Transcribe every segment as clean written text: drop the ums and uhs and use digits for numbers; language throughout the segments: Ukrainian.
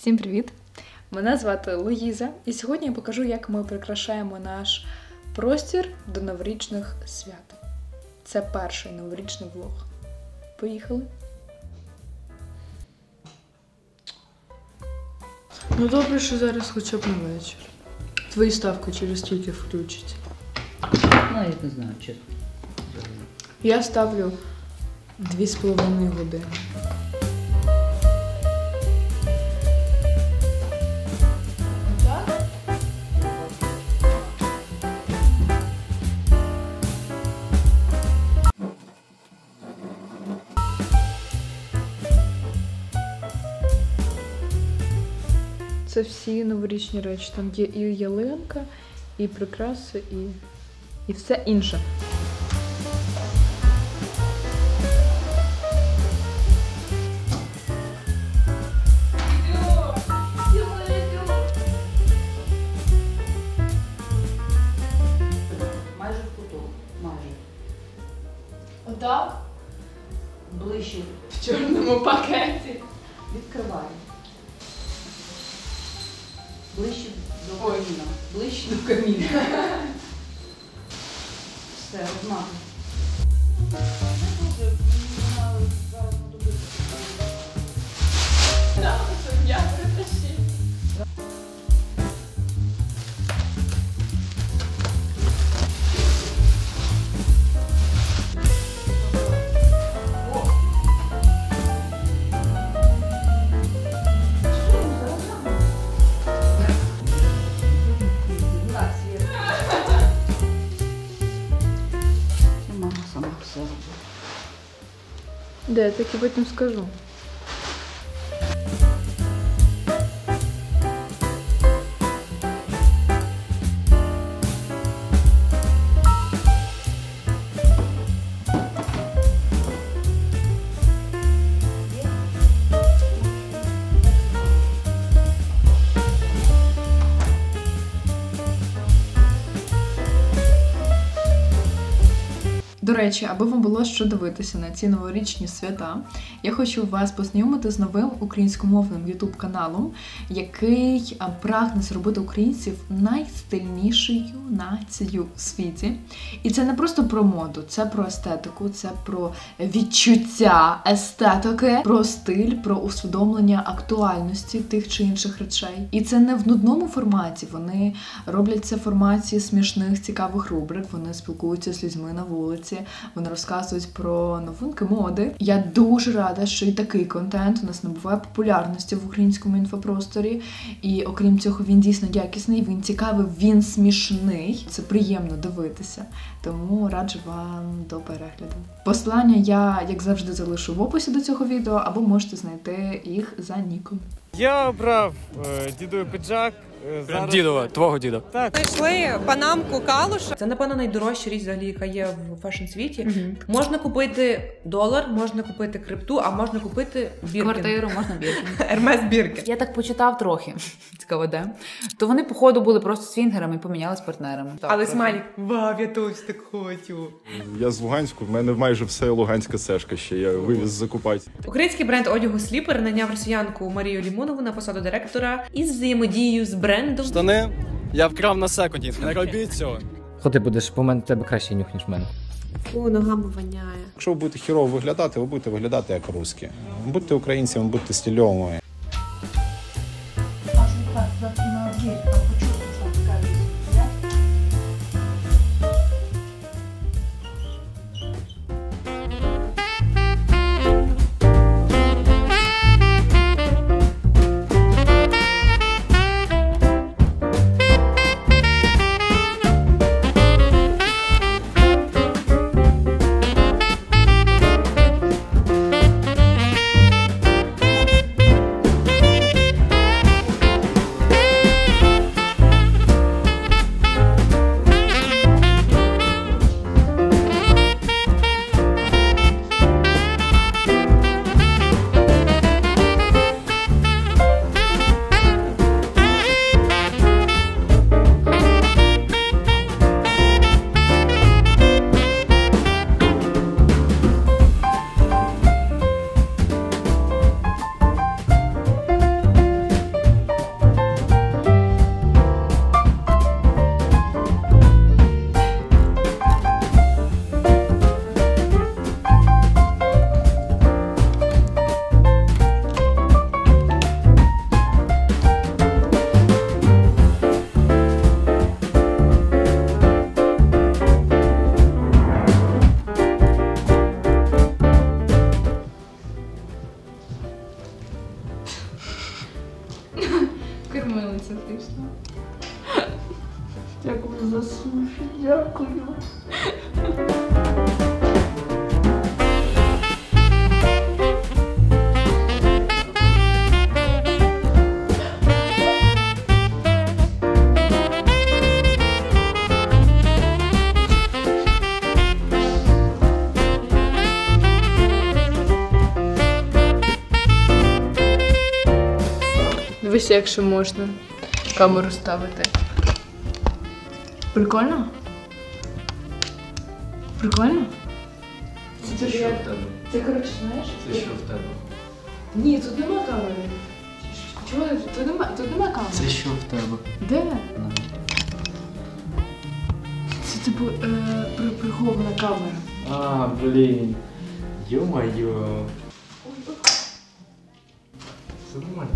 Всім привіт! Мене звати Луїза, і сьогодні я покажу, як ми прикрашаємо наш простір до новорічних свят. Це перший новорічний влог. Поїхали! Ну добре, що зараз хоча б на вечір. Твої ставки через скільки включать? Ну, я не знаю, чесно. Я ставлю 2,5 години. Це всі новорічні речі. Там є і ялинка, і прикраси, і все інше. Майже в куток. Майже. Отак? Ближче. В чорному пакеті. Відкривай. Ближче до каміна. Ближче до каміна. Все, однаково. Мама сама все робить. Де, я таки потім скажу. До речі, аби вам було що дивитися на ці новорічні свята, я хочу вас познайомити з новим українськомовним YouTube-каналом, який прагне зробити українців найстильнішою нацією в світі. І це не просто про моду, це про естетику, це про відчуття естетики, про стиль, про усвідомлення актуальності тих чи інших речей. І це не в нудному форматі, вони роблять це в форматі смішних, цікавих рубрик, вони спілкуються з людьми на вулиці, вони розказують про новинки моди. Я дуже рада, що і такий контент у нас набуває популярності в українському інфопросторі. І окрім цього, він дійсно якісний, він цікавий, він смішний. Це приємно дивитися. Тому раджу вам до перегляду. Посилання я, як завжди, залишу в описі до цього відео, або можете знайти їх за ніком. Я обрав дідовий піджак. Прям дідова, твого діда. Так. Знайшли панамку Калуша. Це, напевно, найдорожча річ, взагалі, яка є в фешн-світі. Можна купити долар, можна купити крипту, а можна купити біркін. Квартиру можна Біркін. Ермес біркін. Я так почитав трохи. Цікаво, де? То вони, походу, були просто свінгерами і помінялись партнерами. Так, Але трохи. смайлік, вау, я точно так хочу. Я з Луганську, в мене майже все Луганська сешка ще, я вивіз закупати. Український бренд одягу Сліпер найняв росіянку Марію Лімонову на посаду директора із взаємодією з брендом. Штани я вкрав на секунді, не робіть цього. Ходи будеш, по мене тебе краще нюх, ніж в мене. О, ногами воняє. Якщо ви будете хірово виглядати, ви будете виглядати як русські. Будьте українцями, будьте стильовими. смішно. Дякую за суші, дякую. Дивись, якщо можна камеру ставити. Прикольно? Прикольно? Це що в тебе? Це, коротше, знаєш? Це що в тебе? Ні, тут нема камери. Чого? Тут нема камери. Це що в тебе? Де? Це типу прихована камера. А, блін. Ё-моё. Все нормально.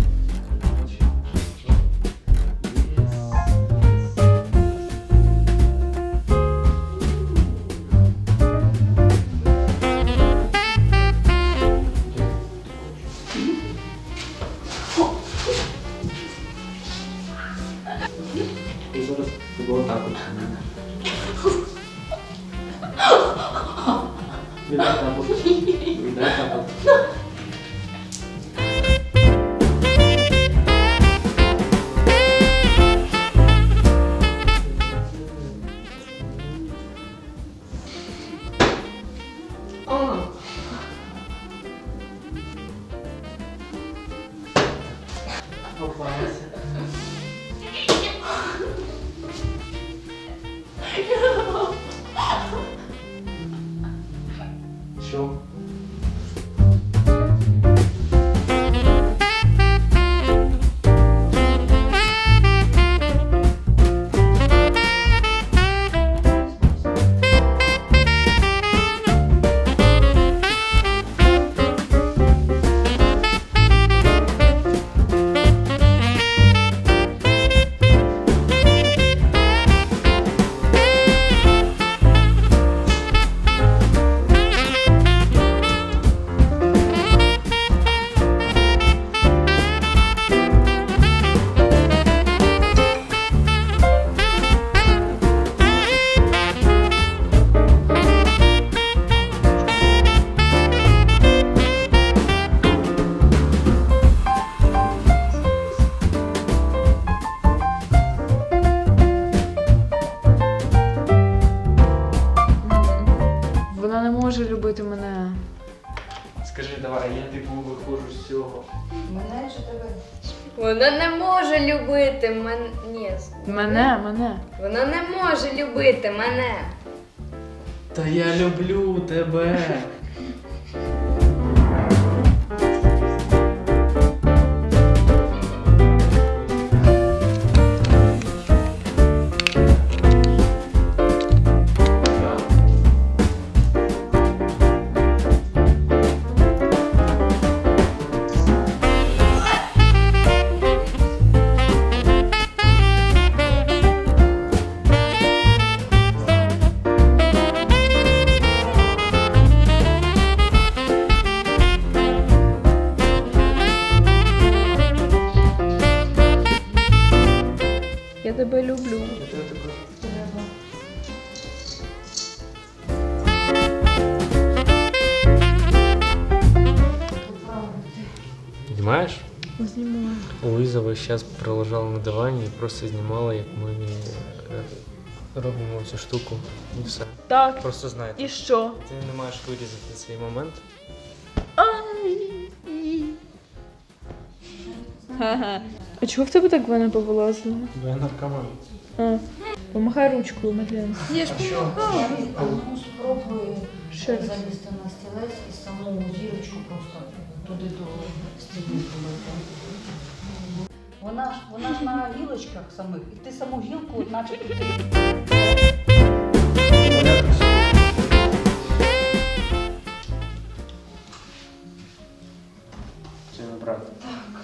І зараз було так от. Віддай тапок. Віддай тапок. Попалася. Що? Вона не може любити мене. Скажи, давай, я типу виходжу з цього. Мене чи тебе? Вона не може любити мене. Ні. Мене. Вона не може любити мене. Та я люблю тебе. Я тебе люблю. Знімаєш? Знімаю. Луїза весь час пролежала на дивані і просто знімала, як ми робимо цю штуку. І все. Так. Просто знайте. І що? Ти не маєш вирізати цей момент. Ага. А чого в тебе так вона повилазила? Бо я наркоман. А. Помахай ручкою, Мадлен. Я ж помахала. А ну спробуй Ще раз. залізти на стілець і саму зірочку просто туди до стіни побити. Вона ж на гілочках самих, і ти саму гілку, наче туди. Це не правда. Так.